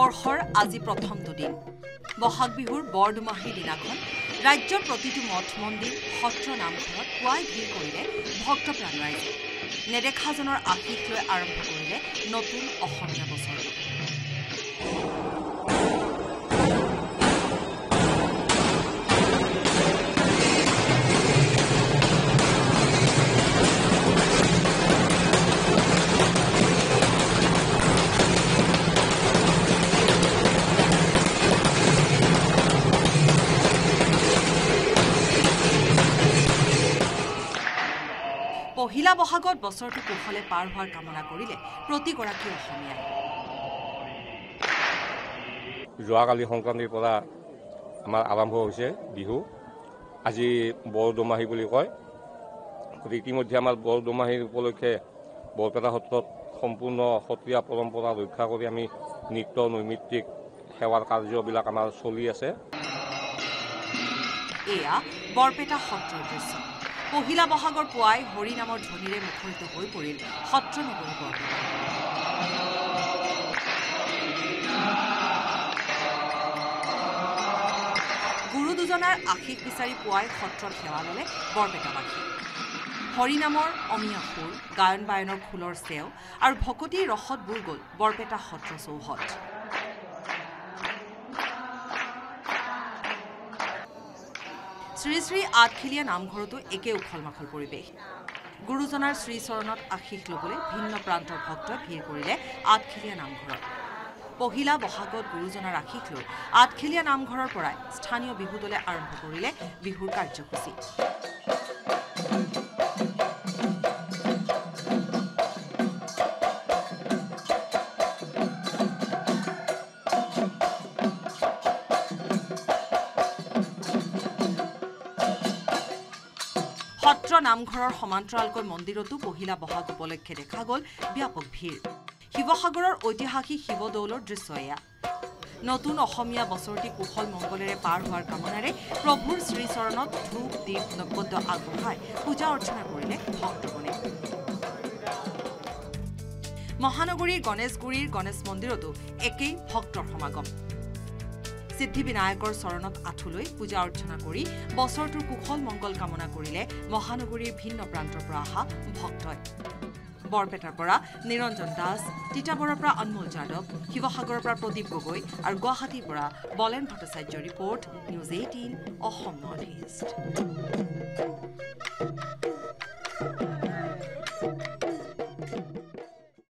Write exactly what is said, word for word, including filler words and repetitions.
নৱবৰ্ষৰ আজি প্ৰথমটো দিন বহাগ বিহুৰ বৰদুমাহীৰ দিনাখন ৰাজ্যৰ প্ৰতিটো মঠ মন্দিৰ সত্ৰ নামঘৰত পুৱাই ভিৰ কৰিলে ভক্তপ্ৰাণ ৰাইজে নেদেখাজনৰ আশীষ লৈ আৰম্ভ কৰিলে নতুন অসমীয়া বছৰটো পহিলা বহাগত বছৰটো কুশলে পাৰ হোৱাৰ কামনা কৰিলে প্ৰতিগৰাকী অসমীয়াই যোৱাকালি সংক্ৰান্তিৰ পৰা আমাৰ আৰম্ভ হৈছে বিহু আজি বৰদুমাহী বুলি কয় ইতিমধ্যে আমাৰ বৰদুমাহীৰ উপলক্ষে বৰপেটা সত্ৰত সম্পূৰ্ণ সত্ৰীয়া পৰম্পৰা ৰক্ষা কৰি আমি নৃত্য নৈমিত্তিক সেৱাৰ কাৰ্যবিলাক আমাৰ চলি আছে এয়া বৰপেটা সত্ৰৰ দৃশ্য পহিলা বহাগৰ পুৱাই হৰি নামৰ ধ্বনিৰে মুখৰিত হৈ পৰিল সত্ৰ নগৰী বৰপেটা গুৰু দুজনাৰ আশীষ বিচাৰি পুৱাই সত্ৰত সেৱা ললে বৰপেটাবাসী হৰি নামৰ অমিয়া সুৰ গায়ন বায়নৰ খোলৰ চেও আৰু ভকতিৰ ৰসত বুৰ গ'ল বৰপেটা সত্ৰ চৌহদ শ্ৰী শ্ৰী আঠখেলীয়া নামঘৰতো একে উখল মাখল পৰিৱেশ গুৰুজনাৰ শ্ৰীচৰণত আশীষ ল'বলৈ ভিন্ন প্ৰান্তৰ ভক্তই ভিৰ কৰিলে আঠখেলীয়া নামঘৰত পহিলা বহাগত গুৰুজনাৰ আশীষ লৈ আঠখেলীয়া নামঘৰৰ পৰাই স্থানীয় বিহু দলে আৰম্ভ কৰিলে বিহুৰ কাৰ্যসূচী সত্ৰ নামঘৰৰ সমান্তৰালকৈ মন্দিৰতো পহিলা বহাগ উপলক্ষে দেখা গ'ল ব্যাপক ভিৰ শিৱসাগৰৰ ঐতিহাসিক শিৱদৌলৰ দৃশ্য এয়া নতুন অসমীয়া বছৰটি কুশল মংগলেৰে পাৰ হোৱাৰ কামনাৰে প্ৰভুৰ শ্ৰীচৰণত ধূপ দীপ নৈবেদ্য আগবঢ়াই পূজা অৰ্চনা কৰিলে ভক্তগণে মহানগৰীৰ গণেশগুৰিৰ গণেশ মন্দিৰতো একেই ভক্তৰ সমাগম সিদ্ধিবিনায়কৰ চৰণত আঁঠুলৈ পূজা অৰ্চনা কৰি বছৰটোৰ কুশল মংগল কামনা কৰিলে মহানগৰীৰ ভিন্ন প্ৰান্তৰ পৰা অহা ভক্তই বৰপেটাৰ পৰা নিৰঞ্জন দাস তিতাবৰৰ পৰা অনমোল যাদৱ শিৱসাগৰৰ পৰা প্ৰদীপ গগৈ আৰু গুৱাহাটীৰ পৰা বলেন ভট্টাচাৰ্যৰ report news eighteen Assam North east